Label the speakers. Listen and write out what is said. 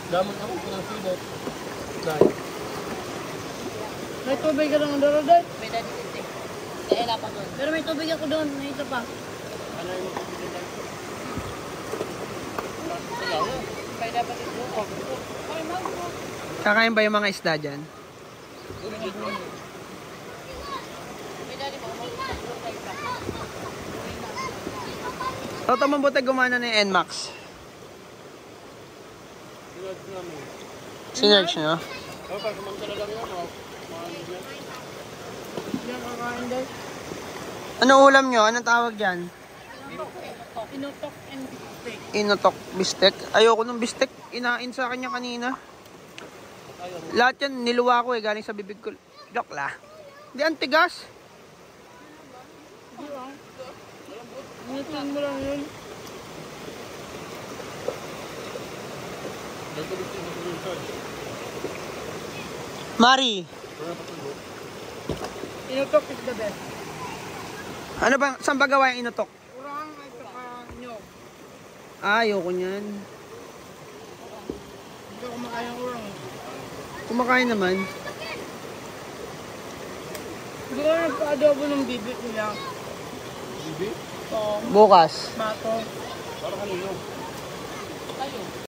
Speaker 1: Damon ako ng sinot. Dahil.
Speaker 2: May tubig ka lang doon, Roday?
Speaker 3: May dati dito. Kaya wala pa doon.
Speaker 2: Pero may tubig ako doon, may isa pa.
Speaker 1: Ano yung tubig na?
Speaker 3: May dapat dito.
Speaker 4: Kakain ba yung mga isda dyan?
Speaker 3: May dati pa.
Speaker 4: Toto mabuti gumana na yung NMAX.
Speaker 1: Sinot namin.
Speaker 4: Sinerge nyo?
Speaker 1: Okay, kumantala lang yan.
Speaker 2: Diyan kakain doon.
Speaker 4: Ano ulam nyo? Anong tawag dyan?
Speaker 2: Inutok and steak.
Speaker 4: Inotok bistek. Ayoko ng bistek. Inain sa kanya kanina. Lahat yan niluwa ko galing sa bibig ko. Joke la. Hindi, ang tigas.
Speaker 2: Inutin mo lang yun.
Speaker 4: Mari,
Speaker 2: Inutok is the best.
Speaker 4: ano ba? Saan ba gawa yung inotok?
Speaker 2: Urang at saka nyog.
Speaker 4: Ayoko niyan.
Speaker 2: Hindi ako kumakain ng urang.
Speaker 4: Kumakain naman.
Speaker 2: Hindi ko nagpa-adobo ng bibit nila.
Speaker 1: Bibi?
Speaker 2: Oo.
Speaker 4: Bukas.
Speaker 2: Bato.
Speaker 1: Parang ano yun?
Speaker 3: Tayo.